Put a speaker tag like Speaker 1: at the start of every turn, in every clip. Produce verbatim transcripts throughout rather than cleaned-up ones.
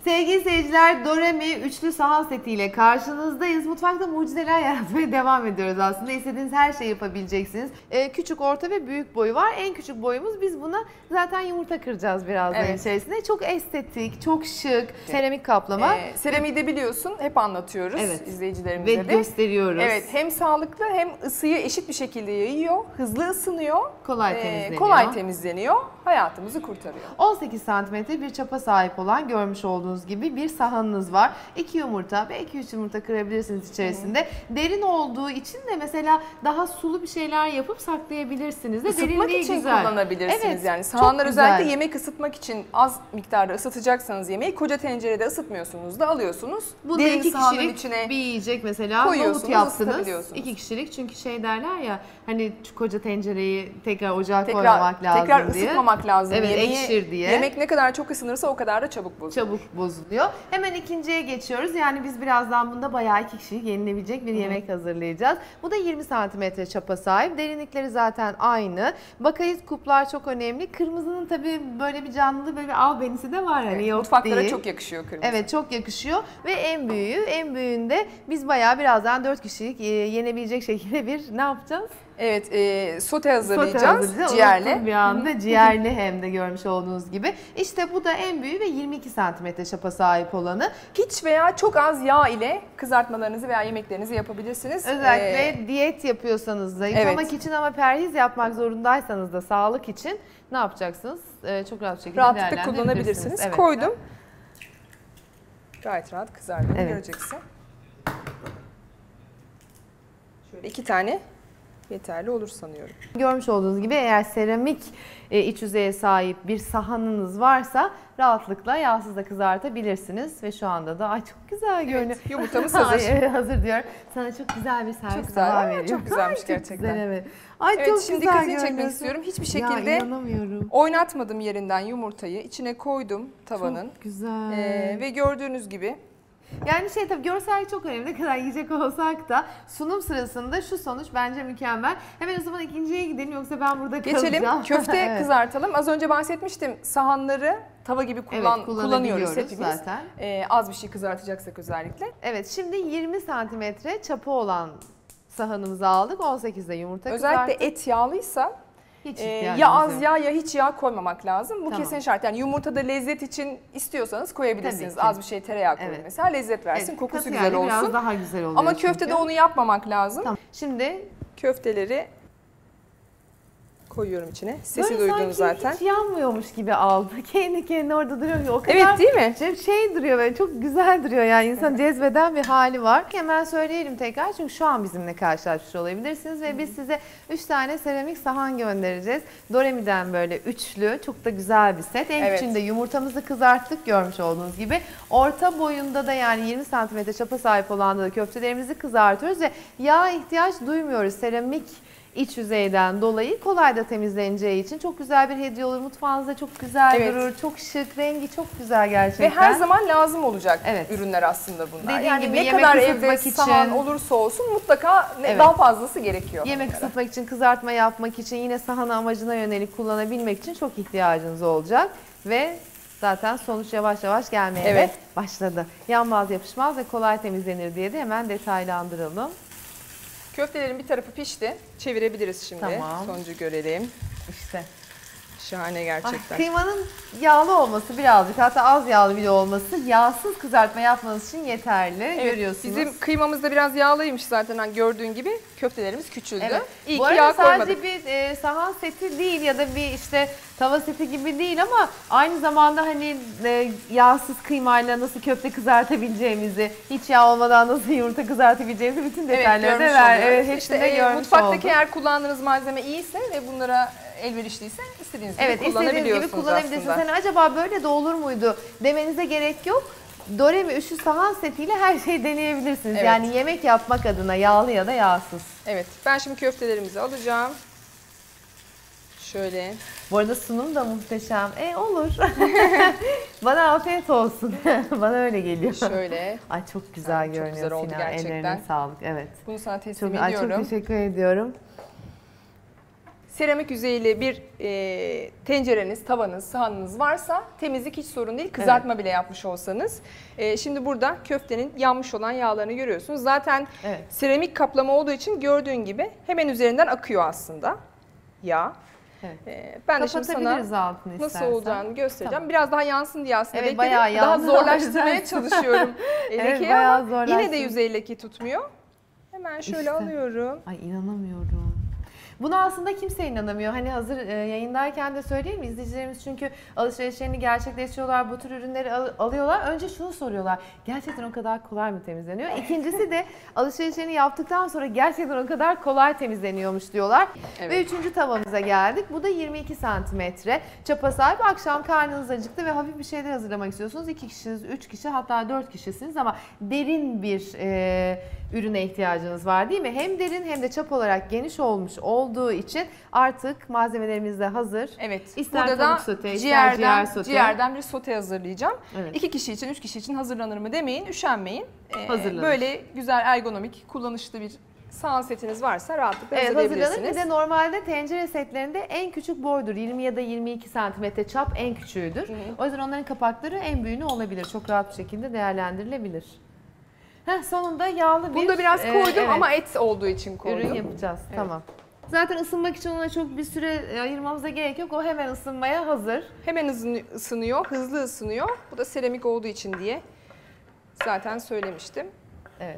Speaker 1: Sevgili seyirciler, Doremi üçlü sahan setiyle karşınızdayız. Mutfakta mucizeler yaratmaya devam ediyoruz aslında. İstediğiniz her şeyi yapabileceksiniz. Ee, küçük, orta ve büyük boyu var. En küçük boyumuz, biz buna zaten yumurta kıracağız birazdan evet. içerisinde. Çok estetik, çok şık, seramik kaplama.
Speaker 2: Ee, seramiği de biliyorsun, hep anlatıyoruz evet. izleyicilerimize
Speaker 1: ve
Speaker 2: de.
Speaker 1: Ve gösteriyoruz.
Speaker 2: Evet, hem sağlıklı hem ısıyı eşit bir şekilde yayıyor, hızlı ısınıyor,
Speaker 1: kolay
Speaker 2: ee,
Speaker 1: temizleniyor.
Speaker 2: kolay temizleniyor, hayatımızı kurtarıyor.
Speaker 1: on sekiz santimetre bir çapa sahip olan, görmüş olduğunuz gibi bir sahanınız var. iki yumurta, belki üç yumurta kırabilirsiniz içerisinde. Hı. Derin olduğu için de mesela daha sulu bir şeyler yapıp saklayabilirsiniz de.
Speaker 2: Isıtmak için
Speaker 1: güzel.
Speaker 2: kullanabilirsiniz
Speaker 1: evet,
Speaker 2: yani. Sahanlar özellikle
Speaker 1: güzel.
Speaker 2: yemek ısıtmak için az miktarda ısıtacaksanız yemeği, koca tencerede ısıtmıyorsunuz da alıyorsunuz.
Speaker 1: Bu da iki kişilik içine bir yiyecek mesela, nohut yaptınız. iki kişilik, çünkü şey derler ya hani koca tencereyi tekrar ocağa tekrar, koymamak lazım
Speaker 2: tekrar
Speaker 1: diye.
Speaker 2: ısıtmamak lazım.
Speaker 1: Evet,
Speaker 2: yemeği,
Speaker 1: ekşir diye.
Speaker 2: Yemek ne kadar çok ısınırsa o kadar da çabuk bozuluyor.
Speaker 1: Çabuk bozuluyor. Hemen ikinciye geçiyoruz. Yani biz birazdan bunda bayağı iki kişilik yenilebilecek bir yemek Hı. hazırlayacağız. Bu da yirmi santimetre çapa sahip. Derinlikleri zaten aynı. Bakayız kuplar çok önemli. Kırmızının tabii böyle bir canlı, böyle bir albenisi de var. Hani evet, yok
Speaker 2: mutfaklara
Speaker 1: değil.
Speaker 2: çok yakışıyor kırmızı.
Speaker 1: Evet, çok yakışıyor. Ve en büyüğü, en büyüğünde biz bayağı birazdan dört kişilik yenebilecek şekilde bir ne yapacağız?
Speaker 2: Evet, e, sote hazırlayacağız,
Speaker 1: sote hazırlayacağız.
Speaker 2: ciğerli.
Speaker 1: Bir anda ciğerli hem de görmüş olduğunuz gibi. İşte bu da en büyüğü ve yirmi iki santimetre çapa sahip olanı.
Speaker 2: Hiç veya çok az yağ ile kızartmalarınızı veya yemeklerinizi yapabilirsiniz.
Speaker 1: Özellikle ee, diyet yapıyorsanız, zayıflamak evet. için ama perhiz yapmak zorundaysanız da sağlık için ne yapacaksınız? Ee, çok rahat bir şekilde
Speaker 2: rahatlıkla kullanabilirsiniz. Evet. Koydum. Gayet rahat kızardığını evet. göreceksin. Şöyle iki tane yeterli olur sanıyorum.
Speaker 1: Görmüş olduğunuz gibi eğer seramik iç yüzeye sahip bir sahanınız varsa rahatlıkla yağsız da kızartabilirsiniz. Ve şu anda da ay çok güzel görünüyor. Evet,
Speaker 2: yumurtamız hazır.
Speaker 1: Ay, hazır diyor. Sana çok güzel bir servis
Speaker 2: çok güzel,
Speaker 1: hava veriyor.
Speaker 2: Çok güzelmiş
Speaker 1: ay,
Speaker 2: gerçekten.
Speaker 1: Çok güzel, evet. Ay,
Speaker 2: evet,
Speaker 1: çok
Speaker 2: şimdi
Speaker 1: güzel
Speaker 2: dikkatini çekmek istiyorum. Hiçbir şekilde
Speaker 1: ya,
Speaker 2: oynatmadım yerinden yumurtayı. İçine koydum tavanın.
Speaker 1: Çok güzel.
Speaker 2: Ee, ve gördüğünüz gibi.
Speaker 1: Yani şey tabii görsel çok önemli, ne kadar yiyecek olsak da sunum sırasında şu sonuç bence mükemmel. Hemen o zaman ikinciye gidelim, yoksa ben burada
Speaker 2: Geçelim,
Speaker 1: kalacağım.
Speaker 2: Geçelim köfte evet. kızartalım. Az önce bahsetmiştim, sahanları tava gibi kullan, evet, kullanıyoruz hepimiz. Zaten. Ee, az bir şey kızartacaksak özellikle.
Speaker 1: Evet, şimdi yirmi santimetre çapı olan sahanımızı aldık. on sekizde yumurta
Speaker 2: özellikle
Speaker 1: kızarttık.
Speaker 2: et yağlıysa
Speaker 1: hiç
Speaker 2: ee, ya az yok. yağ ya hiç yağ koymamak lazım. Bu tamam. kesin şart. Yani yumurtada lezzet için istiyorsanız koyabilirsiniz. Az bir şey tereyağı koyun evet. mesela, lezzet versin, evet, kokusu güzel olsun.
Speaker 1: Biraz daha güzel oluyor.
Speaker 2: Ama köftede çünkü. onu yapmamak lazım.
Speaker 1: Tamam. Şimdi
Speaker 2: köfteleri koyuyorum içine. Sesi
Speaker 1: böyle
Speaker 2: duydunuz zaten.
Speaker 1: Hiç yanmıyormuş gibi aldı. Kendi kendine orada duruyor. O kadar
Speaker 2: evet, değil mi?
Speaker 1: Şey duruyor, böyle çok güzel duruyor yani, insan cezbeden bir hali var. Hemen söyleyelim tekrar, çünkü şu an bizimle karşılaşmış olabilirsiniz ve biz size üç tane seramik sahan göndereceğiz. Doremi'den böyle üçlü, çok da güzel bir set. En evet. küçüğünde yumurtamızı kızarttık görmüş olduğunuz gibi. Orta boyunda da, yani yirmi santimetre çapa sahip olan da köftelerimizi kızartıyoruz ve yağ ihtiyaç duymuyoruz. Seramik İç yüzeyden dolayı kolay da temizleneceği için çok güzel bir hediye olur. Mutfağınızda çok güzel evet. durur, çok şık, rengi çok güzel gerçekten.
Speaker 2: Ve her zaman lazım olacak
Speaker 1: evet.
Speaker 2: ürünler aslında bunlar.
Speaker 1: Dediğim
Speaker 2: yani
Speaker 1: gibi
Speaker 2: ne kadar evde için, sahan olursa olsun mutlaka evet. daha fazlası gerekiyor.
Speaker 1: Yemek ısıtmak için, kızartma yapmak için, yine sahanı amacına yönelik kullanabilmek için çok ihtiyacınız olacak. Ve zaten sonuç yavaş yavaş gelmeye evet. başladı. Yanmaz, yapışmaz ve kolay temizlenir diye de hemen detaylandıralım.
Speaker 2: Köftelerin bir tarafı pişti. Çevirebiliriz şimdi.
Speaker 1: Tamam.
Speaker 2: Sonucu görelim.
Speaker 1: İşte.
Speaker 2: Şahane gerçekten.
Speaker 1: Ay, kıymanın yağlı olması birazcık, hatta az yağlı bile olması yağsız kızartma yapmanız için yeterli. Evet, görüyorsunuz.
Speaker 2: Bizim kıymamız da biraz yağlıymış zaten, hani gördüğün gibi köftelerimiz küçüldü.
Speaker 1: Evet.
Speaker 2: İyi
Speaker 1: Bu
Speaker 2: ki yağ
Speaker 1: sadece
Speaker 2: koymadık.
Speaker 1: bir e, sahan seti değil ya da bir işte tava seti gibi değil, ama aynı zamanda hani e, yağsız kıymayla nasıl köfte kızartabileceğimizi, hiç yağ olmadan nasıl yumurta kızartabileceğimizi bütün detayları
Speaker 2: evet,
Speaker 1: da ver. Evet, hepsini
Speaker 2: işte,
Speaker 1: de
Speaker 2: e,
Speaker 1: görmüş
Speaker 2: mutfaktaki
Speaker 1: olduk.
Speaker 2: eğer kullandığınız malzeme iyiyse ve bunlara elverişliyse istediğiniz gibi
Speaker 1: evet,
Speaker 2: kullanabiliyorsunuz
Speaker 1: gibi kullanabilirsiniz.
Speaker 2: aslında.
Speaker 1: Hani acaba böyle de olur muydu demenize gerek yok. Doremi üçlü sahan setiyle her şeyi deneyebilirsiniz. Evet. Yani yemek yapmak adına, yağlı ya da yağsız.
Speaker 2: Evet, ben şimdi köftelerimizi alacağım. Şöyle.
Speaker 1: Bu arada sunum da muhteşem. E olur. Bana afiyet olsun. Bana öyle geliyor.
Speaker 2: Şöyle.
Speaker 1: Ay çok güzel yani görünüyor.
Speaker 2: Çok güzel oldu
Speaker 1: Sinan.
Speaker 2: gerçekten.
Speaker 1: Ellerine sağlık. Evet.
Speaker 2: Bunu sana teslim
Speaker 1: çok,
Speaker 2: ediyorum.
Speaker 1: Ay çok teşekkür ediyorum.
Speaker 2: Seramik yüzeyli bir e, tencereniz, tavanız, sahanınız varsa temizlik hiç sorun değil. Kızartma evet. bile yapmış olsanız. E, şimdi burada köftenin yanmış olan yağlarını görüyorsunuz. Zaten evet. seramik kaplama olduğu için gördüğün gibi hemen üzerinden akıyor aslında yağ. Evet. E, ben de şimdi sana nasıl istersen. olacağını göstereceğim. Tamam. Biraz daha yansın diye aslında evet, bekledim. Daha zorlaştırmaya çalışıyorum evet, lekeyi ama yine de yüzey leke tutmuyor. Hemen şöyle işte. alıyorum.
Speaker 1: Ay inanamıyorum. Buna aslında kimse inanamıyor. Hani hazır e, yayındayken de söyleyeyim mi? İzleyicilerimiz çünkü alışverişlerini gerçekleştiriyorlar, bu tür ürünleri al alıyorlar. Önce şunu soruyorlar. Gerçekten o kadar kolay mı temizleniyor? İkincisi de alışverişlerini yaptıktan sonra gerçekten o kadar kolay temizleniyormuş diyorlar. Evet. Ve üçüncü tavamıza geldik. Bu da yirmi iki santimetre. Çapa sahip. Akşam karnınız acıktı ve hafif bir şeyler hazırlamak istiyorsunuz. iki kişisiniz, üç kişi hatta dört kişisiniz ama derin bir e, ürüne ihtiyacınız var değil mi? Hem derin hem de çap olarak geniş olmuş olduğu için artık malzemelerimiz de hazır.
Speaker 2: Evet.
Speaker 1: İster
Speaker 2: burada
Speaker 1: tavuk
Speaker 2: da
Speaker 1: sote,
Speaker 2: ciğerden,
Speaker 1: ciğer sote.
Speaker 2: ciğerden bir sote hazırlayacağım.
Speaker 1: Evet.
Speaker 2: İki kişi için, üç kişi için hazırlanır mı demeyin, üşenmeyin. Ee,
Speaker 1: Hazırlanır.
Speaker 2: Böyle güzel ergonomik, kullanışlı bir sahan setiniz varsa rahatlıkla
Speaker 1: evet,
Speaker 2: hazırlayabilirsiniz.
Speaker 1: Hazırlanır. Bir de normalde tencere setlerinde en küçük boydur. yirmi ya da yirmi iki santimetre çap en küçüğüdür. Hı hı. O yüzden onların kapakları en büyüğünü olabilir. Çok rahat bir şekilde değerlendirilebilir. Heh, sonunda yağlı bir...
Speaker 2: Bunda biraz koydum e, evet. ama et olduğu için koydum.
Speaker 1: Ürün yapacağız. Evet. Tamam. Zaten ısınmak için ona çok bir süre ayırmamıza gerek yok. O hemen ısınmaya hazır.
Speaker 2: Hemen ısınıyor, hızlı ısınıyor. Bu da seramik olduğu için diye zaten söylemiştim.
Speaker 1: Evet.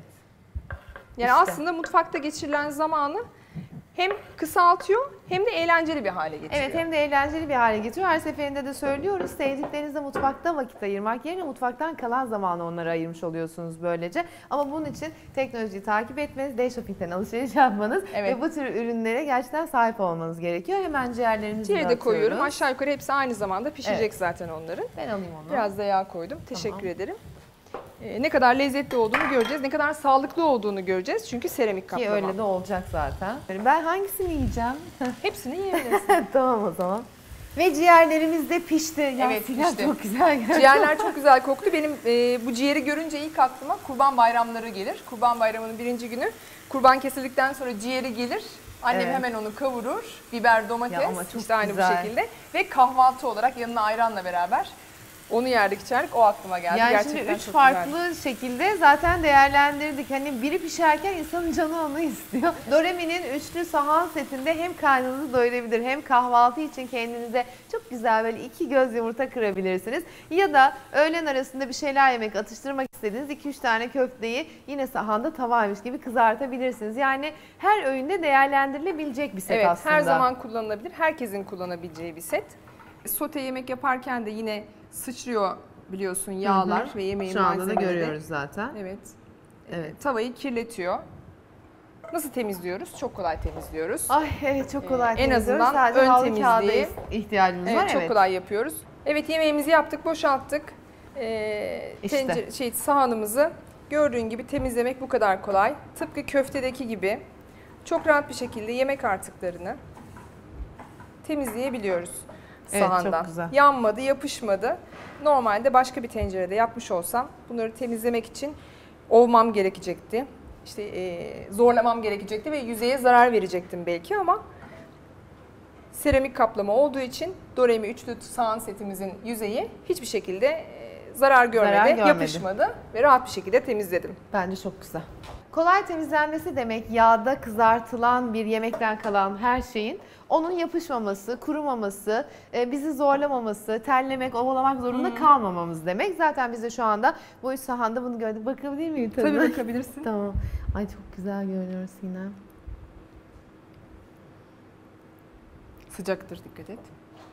Speaker 2: Yani işte. aslında mutfakta geçirilen zamanı hem kısaltıyor hem de eğlenceli bir hale getiriyor.
Speaker 1: Evet, hem de eğlenceli bir hale getiriyor. Her seferinde de söylüyoruz. Sevdiklerinizle mutfakta vakit ayırmak yerine mutfaktan kalan zamanı onlara ayırmış oluyorsunuz böylece. Ama bunun için teknolojiyi takip etmeniz, Day-Shopping'ten alışveriş yapmanız evet. ve bu tür ürünlere gerçekten sahip olmanız gerekiyor. Hemen ciğerlerimizi
Speaker 2: Ciğeri de
Speaker 1: atıyoruz.
Speaker 2: koyuyorum. Aşağı yukarı hepsi aynı zamanda pişecek evet. zaten onların.
Speaker 1: Ben alayım onu.
Speaker 2: Biraz da yağ koydum.
Speaker 1: Tamam.
Speaker 2: Teşekkür ederim. Ee, ne kadar lezzetli olduğunu göreceğiz, ne kadar sağlıklı olduğunu göreceğiz. Çünkü seramik kaplama.
Speaker 1: Ki öyle de olacak zaten. Ben hangisini yiyeceğim?
Speaker 2: Hepsini yiyebilirsin.
Speaker 1: Tamam o zaman. Ve ciğerlerimiz de pişti. Ya
Speaker 2: evet
Speaker 1: pişti. Çok güzel geldi.
Speaker 2: Ciğerler çok güzel koktu. Benim e, bu ciğeri görünce ilk aklıma kurban bayramları gelir. Kurban bayramının birinci günü kurban kesildikten sonra ciğeri gelir. Annem evet. hemen onu kavurur. Biber, domates ya ama çok işte aynı güzel. bu şekilde. Ve kahvaltı olarak yanına ayranla beraber onu yerdik, içerdik. O aklıma geldi.
Speaker 1: Yani
Speaker 2: gerçekten
Speaker 1: şimdi üç
Speaker 2: çok
Speaker 1: farklı
Speaker 2: güzeldi.
Speaker 1: şekilde zaten değerlendirdik. Hani biri pişerken insanın canı onu istiyor. Doremi'nin üçlü sahan setinde hem karnınızı doyurabilir hem kahvaltı için kendinize çok güzel böyle iki göz yumurta kırabilirsiniz. Ya da öğlen arasında bir şeyler yemek, atıştırmak istediğiniz iki üç tane köfteyi yine sahanda tavaymış gibi kızartabilirsiniz. Yani her öğünde değerlendirilebilecek bir set
Speaker 2: evet,
Speaker 1: aslında.
Speaker 2: Her zaman kullanılabilir. Herkesin kullanabileceği bir set. Sote yemek yaparken de yine sıçrıyor biliyorsun yağlar hı hı. ve yemeğin
Speaker 1: malzemeleri.
Speaker 2: Şu anda da
Speaker 1: görüyoruz zaten.
Speaker 2: Evet.
Speaker 1: Evet.
Speaker 2: Tavayı kirletiyor. Nasıl temizliyoruz? Çok kolay temizliyoruz.
Speaker 1: Ay evet çok kolay
Speaker 2: ee,
Speaker 1: temizliyoruz.
Speaker 2: En azından
Speaker 1: sadece
Speaker 2: ön temizliği
Speaker 1: ihtiyacımız
Speaker 2: evet,
Speaker 1: var.
Speaker 2: Çok evet. kolay yapıyoruz. Evet yemeğimizi yaptık, boşalttık. Ee,
Speaker 1: işte.
Speaker 2: tencere, şey, sahanımızı gördüğün gibi temizlemek bu kadar kolay. Tıpkı köftedeki gibi çok rahat bir şekilde yemek artıklarını temizleyebiliyoruz. Sahanda. Evet, çok güzel. Yanmadı, yapışmadı. Normalde başka bir tencerede yapmış olsam bunları temizlemek için ovmam gerekecekti. İşte e, zorlamam gerekecekti ve yüzeye zarar verecektim belki ama seramik kaplama olduğu için Doremi üçlü sahan setimizin yüzeyi hiçbir şekilde e, zarar görmedi, zarar görmedi, yapışmadı ve rahat bir şekilde temizledim.
Speaker 1: Bence çok güzel. Kolay temizlenmesi demek yağda kızartılan bir yemekten kalan her şeyin onun yapışmaması, kurumaması, bizi zorlamaması, terlemek, ovalamak zorunda hmm. kalmamamız demek. Zaten biz de şu anda bu üç sahanda bunu gördük. Bakabilir miyim?
Speaker 2: Tabii, Tabii bakabilirsin.
Speaker 1: Tamam. Ay çok güzel görünüyor Sinem.
Speaker 2: Sıcaktır, dikkat et.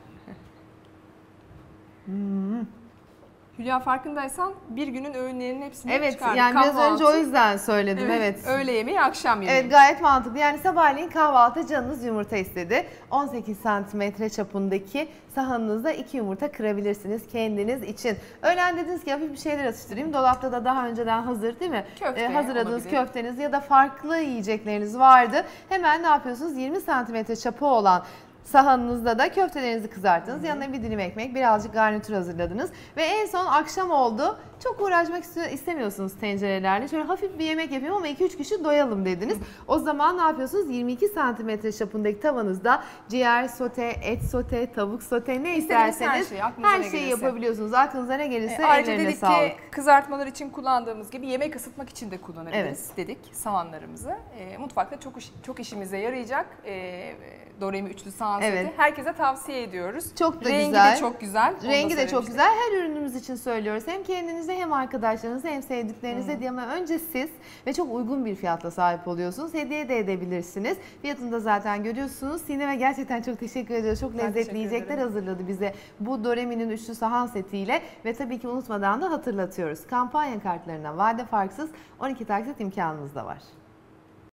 Speaker 1: Hmm.
Speaker 2: Hülya farkındaysan bir günün öğünlerinin hepsini
Speaker 1: evet,
Speaker 2: çıkardık.
Speaker 1: Yani kahvaltı. Biraz önce o yüzden söyledim. Evet,
Speaker 2: evet. Öğle yemeği, akşam yemeği.
Speaker 1: Evet gayet mantıklı. Yani sabahleyin kahvaltı canınız yumurta istedi. on sekiz santimetre çapındaki sahanınızda iki yumurta kırabilirsiniz kendiniz için. Öğlen dediniz ki hafif bir şeyler atıştırayım. Dolapta da daha önceden hazır değil mi?
Speaker 2: Köfte
Speaker 1: ee, hazırladığınız
Speaker 2: olabilir.
Speaker 1: Köfteniz ya da farklı yiyecekleriniz vardı. Hemen ne yapıyorsunuz? yirmi santimetre çapı olan Sahanınızda da köftelerinizi kızarttınız. Yanına bir dilim ekmek, birazcık garnitür hazırladınız. Ve en son akşam oldu. Çok uğraşmak istemiyorsunuz tencerelerle. Şöyle hafif bir yemek yapayım ama iki üç kişi doyalım dediniz. O zaman ne yapıyorsunuz? yirmi iki santimetre çapındaki tavanızda ciğer sote, et sote, tavuk sote ne isterseniz
Speaker 2: her şeyi, aklınıza
Speaker 1: her
Speaker 2: ne
Speaker 1: şeyi
Speaker 2: gelirse.
Speaker 1: yapabiliyorsunuz. Aklınıza ne gelirse
Speaker 2: E, ayrıca
Speaker 1: ellerine
Speaker 2: dedik
Speaker 1: sağlık.
Speaker 2: ki kızartmalar için kullandığımız gibi yemek ısıtmak için de kullanabiliriz
Speaker 1: Evet.
Speaker 2: dedik sahanlarımızı. E, mutfakta çok iş- çok işimize yarayacak e, Doremi üçlü sahan
Speaker 1: Evet.
Speaker 2: seti. Herkese tavsiye ediyoruz.
Speaker 1: Çok da
Speaker 2: Rengi
Speaker 1: güzel.
Speaker 2: de çok güzel. Onu da
Speaker 1: Rengi de çok
Speaker 2: söylemiştik.
Speaker 1: güzel. Her ürünümüz için söylüyoruz. Hem kendinize hem arkadaşlarınıza hem sevdiklerinize diye ama önce siz ve çok uygun bir fiyatla sahip oluyorsunuz. Hediye de edebilirsiniz. Fiyatını da zaten görüyorsunuz. Sinem'e gerçekten çok teşekkür ediyoruz. Çok
Speaker 2: Ben
Speaker 1: lezzetli
Speaker 2: teşekkür
Speaker 1: yiyecekler
Speaker 2: ederim.
Speaker 1: hazırladı bize bu Doremi'nin üçlü sahan setiyle ve tabii ki unutmadan da hatırlatıyoruz. Kampanya kartlarına vade farksız on iki taksit imkanımız da var.